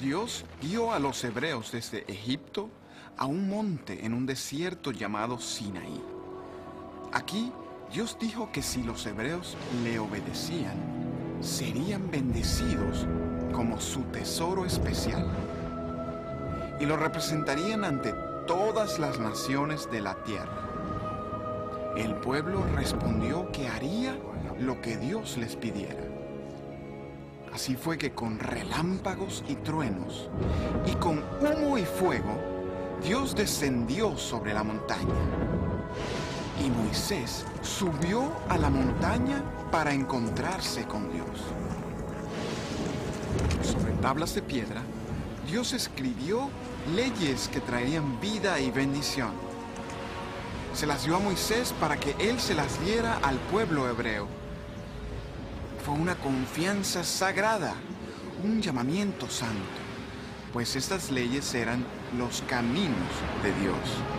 Dios guió a los hebreos desde Egipto a un monte en un desierto llamado Sinaí. Aquí, Dios dijo que si los hebreos le obedecían, serían bendecidos como su tesoro especial y lo representarían ante todas las naciones de la tierra. El pueblo respondió que haría lo que Dios les pidiera. Así fue que con relámpagos y truenos y con humo y fuego, Dios descendió sobre la montaña. Y Moisés subió a la montaña para encontrarse con Dios. Sobre tablas de piedra, Dios escribió leyes que traerían vida y bendición. Se las dio a Moisés para que él se las diera al pueblo hebreo. Fue una confianza sagrada, un llamamiento santo, pues estas leyes eran los caminos de Dios.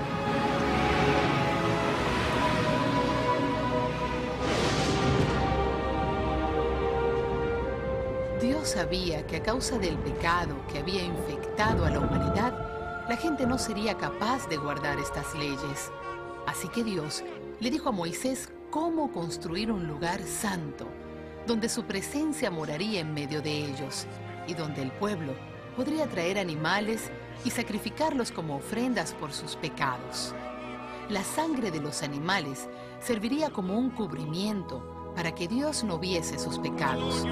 Dios sabía que a causa del pecado que había infectado a la humanidad, la gente no sería capaz de guardar estas leyes. Así que Dios le dijo a Moisés cómo construir un lugar santo, donde su presencia moraría en medio de ellos y donde el pueblo podría traer animales y sacrificarlos como ofrendas por sus pecados. La sangre de los animales serviría como un cubrimiento para que Dios no viese sus pecados.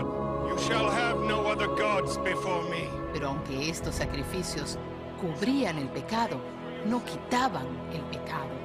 Pero aunque estos sacrificios cubrían el pecado, no quitaban el pecado.